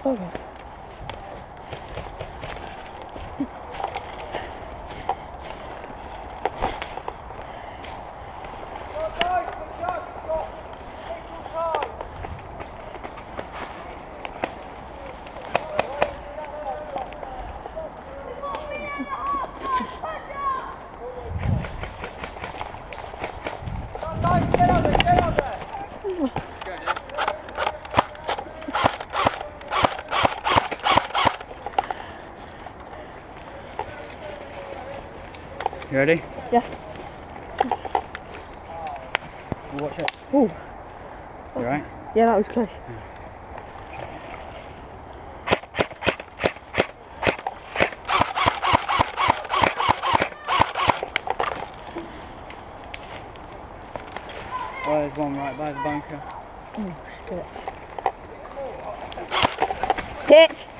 Okay. You ready? Yeah. Watch it. Ooh. You alright? Yeah, that was close. Oh, there's one right by the bunker. Oh shit. Hit!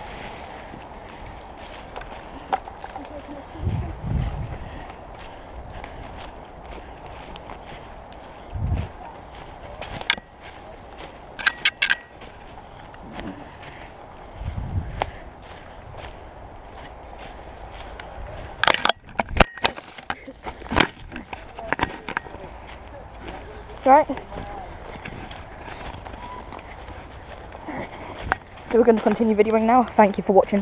Right. So we're going to continue videoing now. Thank you for watching.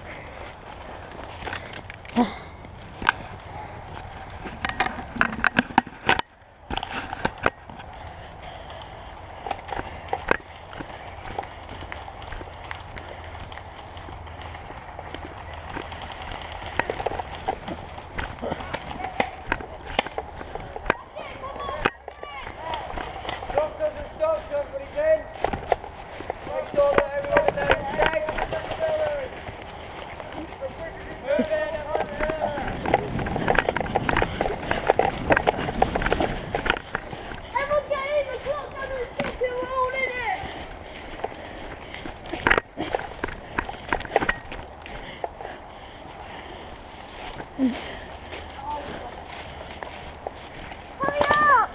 Hurry up!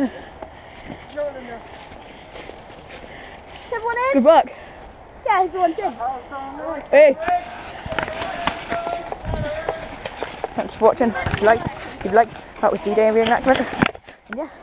Is everyone in? Good work. Yeah, everyone's in. Hey! Thanks for watching. If you like, that was D-Day reenactment. And yeah.